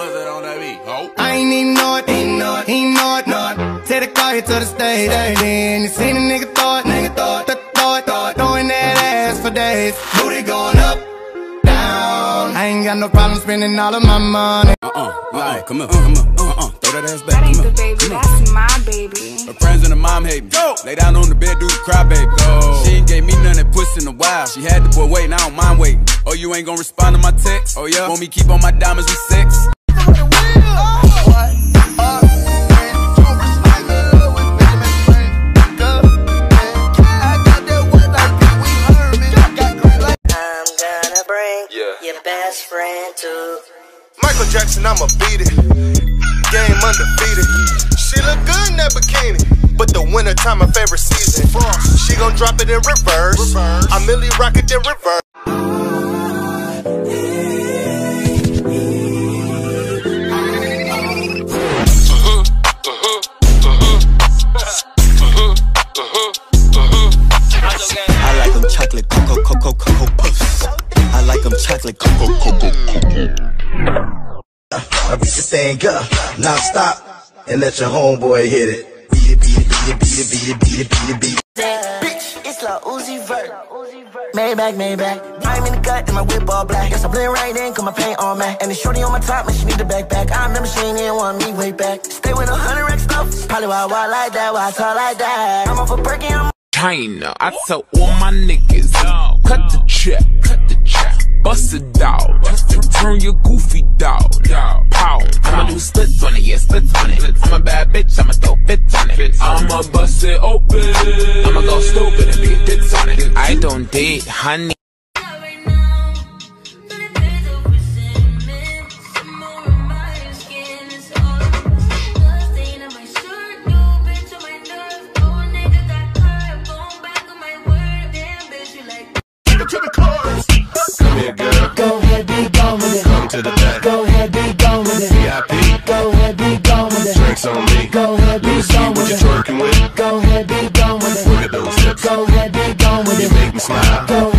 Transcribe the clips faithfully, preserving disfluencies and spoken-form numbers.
What's that on that beat, ho? I ain't even know it, ain't know it, ain't know it, know it. Take the car here to the stage, then you seen a nigga throw it, nigga throw it, throw it, throw it, throwing that ass for days. Booty going up, down. I ain't got no problem spending all of my money. Uh-uh, like, come on, come on, uh-uh, throw that ass back. That ain't the baby, that's my baby. Her friends and her mom hate me. Go. Lay down on the bed, do the cry, baby. Go. She ain't gave me none that puss in a while. She had the boy waiting, I don't mind waiting. Oh, you ain't gonna respond to my text? Oh yeah? Want me keep on my diamonds with sex? Best friend too. Michael Jackson, I'ma beat it. Game undefeated. She look good in that bikini, but the winter time my favorite season. She gon' drop it in reverse. I merely rock it in reverse. I like them chocolate cocoa cocoa cocoa puffs. I like them chocolate cocoa cocoa cocoa. I beat the thing up, now stop and let your homeboy hit it. Beat it, beat it, beat it, beat it, beat it, beat it, beat it, beat it. Bitch, it's La Uzi Vert. Maybach, Maybach. I'm in the cut and my whip all black. Guess I blend right in, cause my paint on matte. And the shorty on my top, man, she need the backpack. I remember she ain't even want me way back. Stay with a hundred racks stuff. Probably why I walk like that, why I talk like that. I'm off a perky, I'm China, I tell all my niggas, cut the check, cut the check, bust it down, turn your goofy dog, pow, I'ma do splits on it, yeah, splits on it, I'm a bad bitch, I'ma throw fits on it, I'ma bust it open, I'ma go stupid and be a ditz on it, I don't date, honey. To the chorus. Come here, girl. Go ahead, be gone with it. Come to the back. Go ahead, be gone with it. V I P. Go ahead, be gone with it. Drinks on me. Go ahead, be Let me see gone what with you it. twerking with. Go ahead, be gone with it. Look at those hips. Go ahead, be gone with You it. make me smile. Go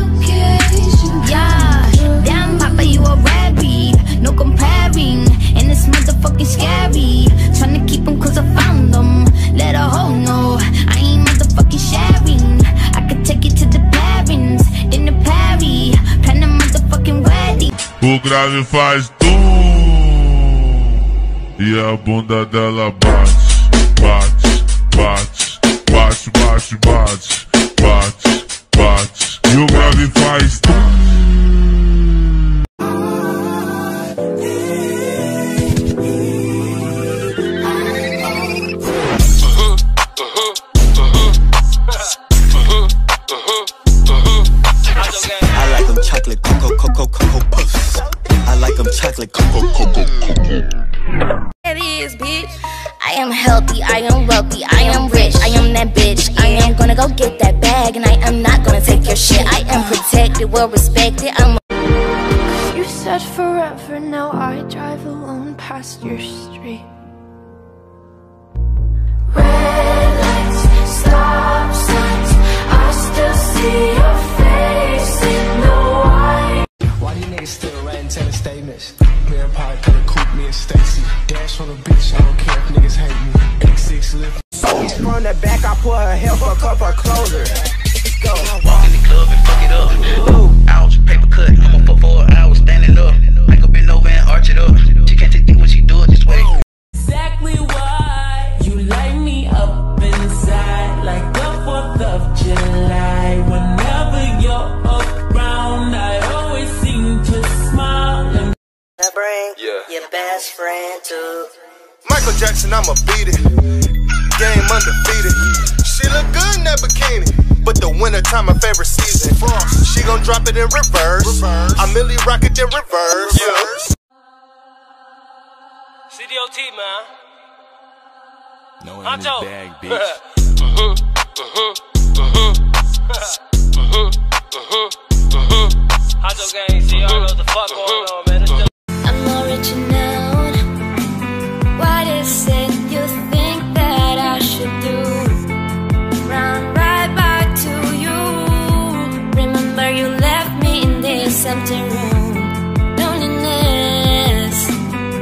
Yeah, damn papa, you a rabbit. No comparing, and it's motherfucking scary. Tryna keep them cause I found them. Let a hoe know, I ain't motherfucking sharing. I could take you to the parents, in the party. Plan a motherfucking wedding. O grave faz tum e a bunda dela bate, bate, bate, bate, bate, bate, bate, bate. E o grave faz tum. I like them chocolate cocoa cocoa cocoa puffs. I like them chocolate cocoa cocoa cocoa. It is, bitch. I am healthy, I am wealthy, I am rich, I am that bitch. I am gonna go get that bag, and I am not gonna take your shit. I am protected, well respected. I'm. You said forever, now I drive alone past your street. Red lights, stop signs, I still see your face in the white. Why these niggas still writing telling statements? Grandpa could've cooped me and Stacy. Dash on the bitch, I don't care if niggas hate me. X six lift. from the back, I pour her hair, fuck up her closer. Let's go. Walk in the club and fuck it up. Ooh, ouch, paper cut. I'ma fuck for an hour standing up. I could bend over and arch it up. She can't take it when she do it this way. Exactly why you light me up inside like the fourth of July. Whenever you're around, I always seem to smile and bring yeah. your best friend too. Michael Jackson, I'ma beat it. Game undefeated. She look good in that bikini, but the winter time my favorite season. She gon' drop it in reverse. reverse. I merely rock it in reverse. Yeah. C D O T, man. No one in this bag, bitch. uh-huh, uh-huh, uh-huh. uh-huh, uh-huh, uh-huh. Hot dog gang, see, y'all know what the fuck going on, man. Still I'm original. What is it you think that I should do? Run right back to you. Remember you left me in this empty room. Loneliness.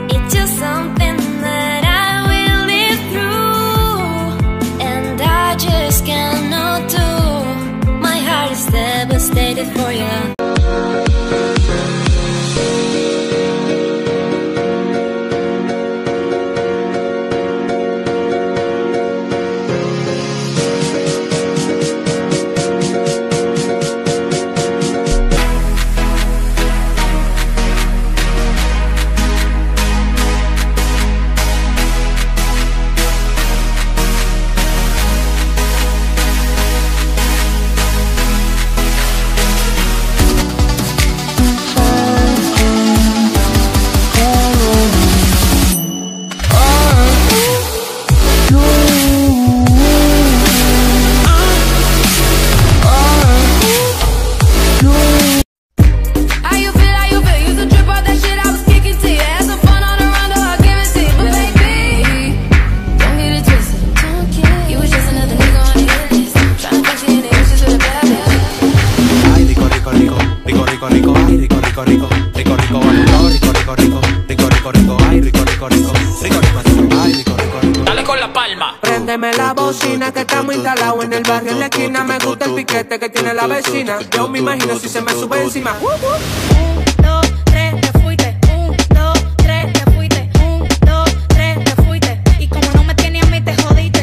esquina. Me gusta el piquete que tiene la vecina. Yo me imagino si se me sube encima. Uh, uh. Un, dos, tres, te fuiste. Un, dos, tres, te fuiste. Un, dos, tres, te fuiste. Y como no me tiene a mí, te jodiste.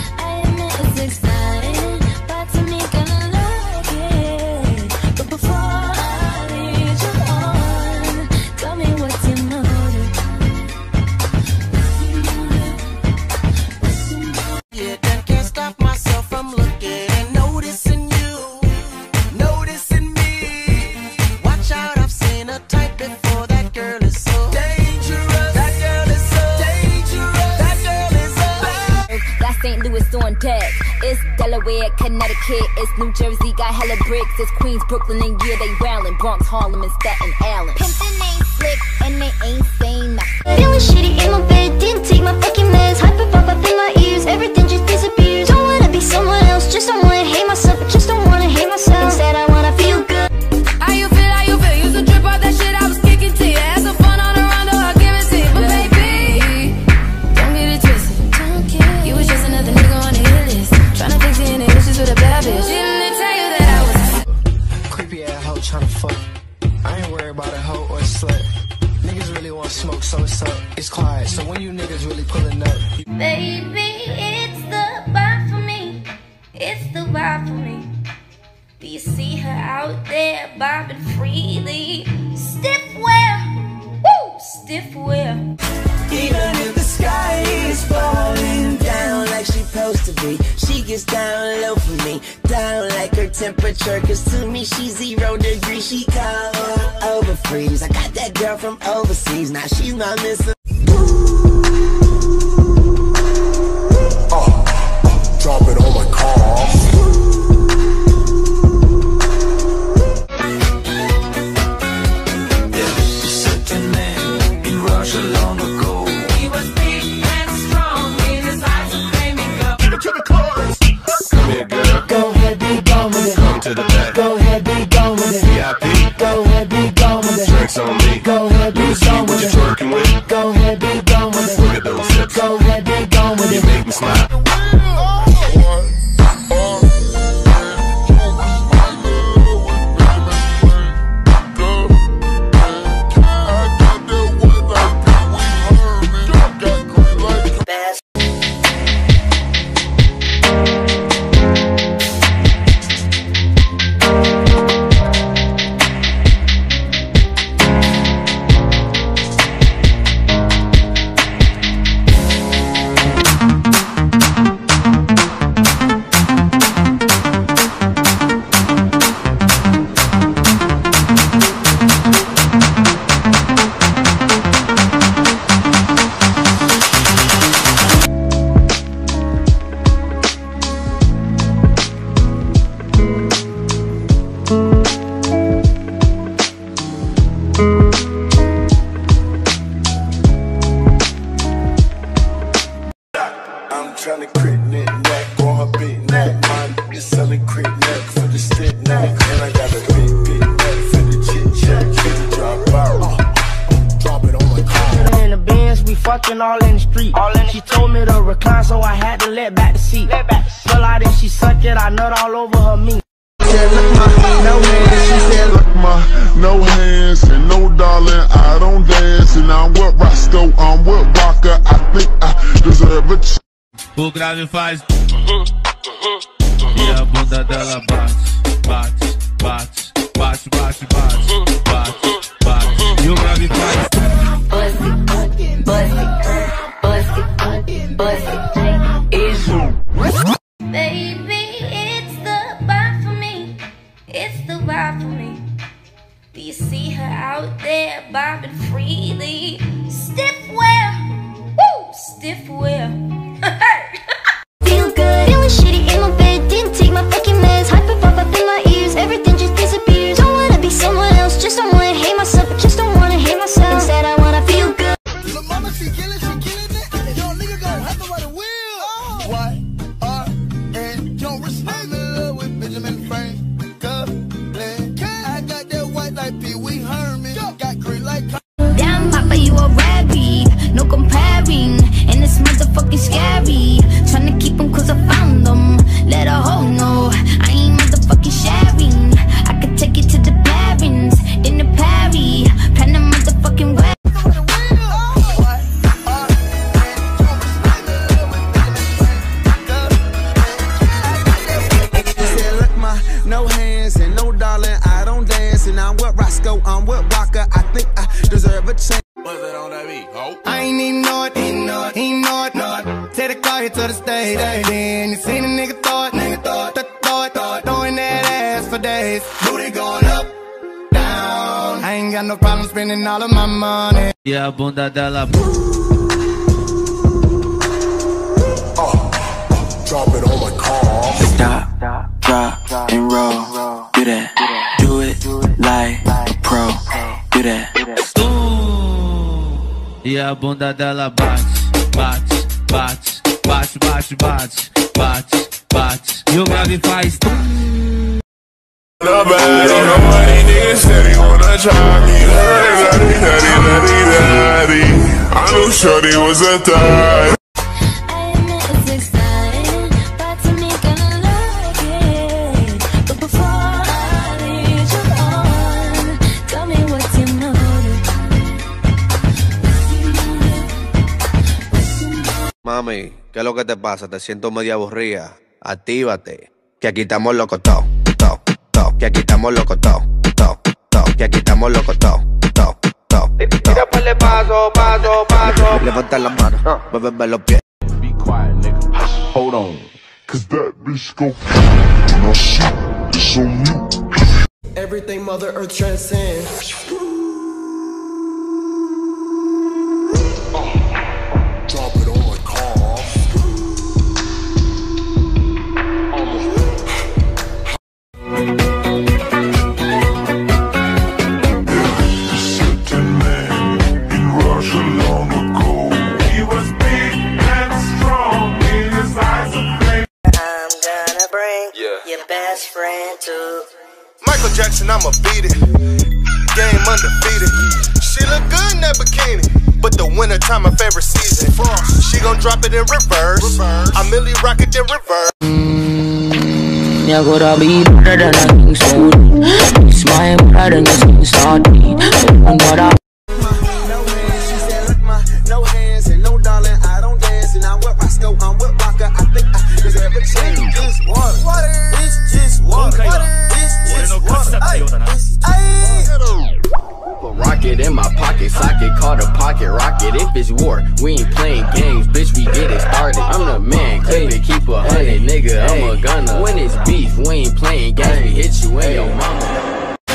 It's Delaware, Connecticut, it's New Jersey, got hella bricks. It's Queens, Brooklyn, and yeah, they rallying. Bronx, Harlem, and Staten Island. Pimpin' ain't slick, and they ain't saying nothing. Feeling shitty in my bed, didn't take my fucking meds. Hyper pop up in my ears, everything just disappears. Don't wanna be someone else, just don't wanna hate myself. I just don't wanna hate myself. Instead, I wanna feel good. How you feel, how you feel? Used to trip off that shit I was kicking to you. Had some fun on the round, I'll give it to you. But baby, don't get it twisted. You was just another nigga on the hit list. Tryna fix your any issues with a bad bitch. Didn't they tell you that I was creepy ass hoe tryna fuck? I ain't worried about a hoe or a slut. Niggas really want smoke, so it's up. It's quiet, so when you niggas really pulling up, you Baby, it's the vibe for me. It's the vibe for me. Do you see her out there bobbing freely? Stiff wear, woo, stiff wear. Even if the sky is falling down like she supposed to be, she gets down low for me, down like her temperature. Cause to me she's zero degrees, she cold over freeze. I got that girl from overseas, now she's my missing. Uh, uh, drop it on my car. Go ahead, be gone with it. Come to the back. Go ahead, be gone with it. V I P. Go ahead, be gone with it. Drinks on me. Go ahead, be gone with it. What you twerking with? Go ahead, be gone with it. Look at those hips. Go ahead, be gone with it. You make me smile. Fucking all in the street. All in she told me to recline, so I had to let back the seat. Let back the seat. Fell out and she sucked it, I nut all over her meat. She said, look my, no hands. She said, look my, no hands and no darling. I don't dance and I'm with Roscoe, I'm with Rocker. I think I deserve a ch. O grave faz e a bunda dela bate, bate, bate, bate, bate, bate, bate, bate. E o grave faz. Baby, it's the vibe for me. It's the vibe for me. Do you see her out there bobbing freely? Stiff wear, woo, stiff wear. Feel good, feeling shitty in my bed. Didn't take my fucking meds. Hyper pop up in my ears, everything just disappears. Don't wanna be someone else, just don't wanna hate myself. I just don't wanna hate myself. I ain't even know it, ain't know it, ain't know it, know it. Take the car here to the stage, then you seen a nigga throw it, nigga throw it, throw it, throw it, throwing that ass for days. Booty going up, down. I ain't got no problem spending all of my money. E a bunda dela. Drop it on my car. Stop, drop, and roll. Do that, do it like a pro. Do that. E a bunda dela bate, bate, bate, bate, bate, bate, bate, bate. E o grave faz. Nobody, nobody, niggas said he wanna try me. Daddy, daddy, daddy, daddy. I knew Shorty was a thot. Mami, ¿qué es lo que te pasa? Te siento medio aburrida. Actívate, que aquí estamos locos todos, todos, todos. Que aquí estamos locos todos, todos, todos. Que aquí estamos locos todos, todos, todos. Tira por el paso, paso, paso. Levanta las manos, muéveme los pies. Be quiet, nigga. Hold on. Cause that bitch go when I shoot, it's on mute. Everything Mother Earth transcends. Drop it on my car. Certain man in Russia long ago. He was big and strong in his eyes of flame. I'm gonna bring yeah. your best friend to Michael Jackson, I'ma beat it. Game undefeated. She look good in that bikini. But the winter time, my favorite season. She gon' drop it in reverse. I merely rock it in reverse. Me I gotta be better than a king soul. It's my pride and your skin salty. Open what up. No hands, she said look my no hands and no darling. I don't dance and I'm with Roscoe, I'm with Rocker. I think I deserve a change. Just water, water. It's just water, water. It's just water. Rocket in my pocket, socket, call the pocket rocket. If it's war, we ain't playing games, bitch, we get it started. I'm the man, clip it, keep a hundred, nigga, I'm a gunner. When it's beef, we ain't playing games, we hit you in your mama.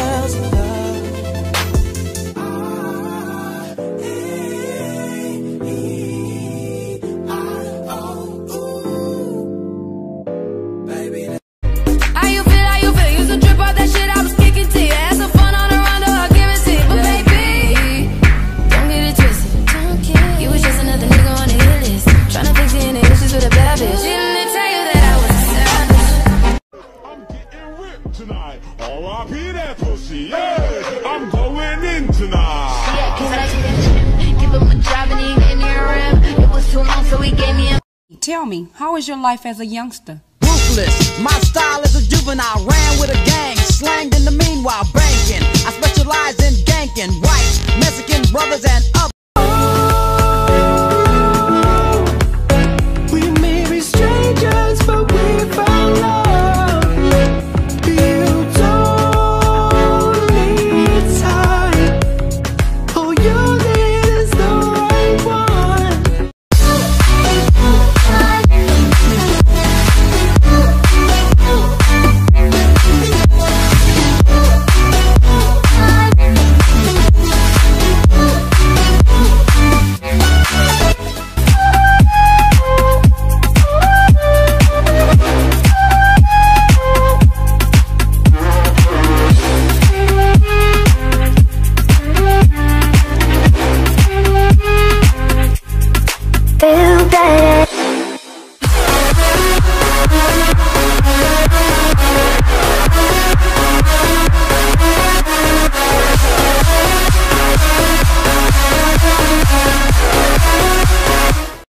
I'm going in tonight. Yeah, cause I didn't give him a job and he gave me a rim. It was too long, so he gave me a. Tell me, how was your life as a youngster? Ruthless, my style is a juvenile. Ran with a gang, slanged in the meanwhile banking. I specialize in ganking whites, Mexican brothers and others. We may be strangers, but we found love. Feel that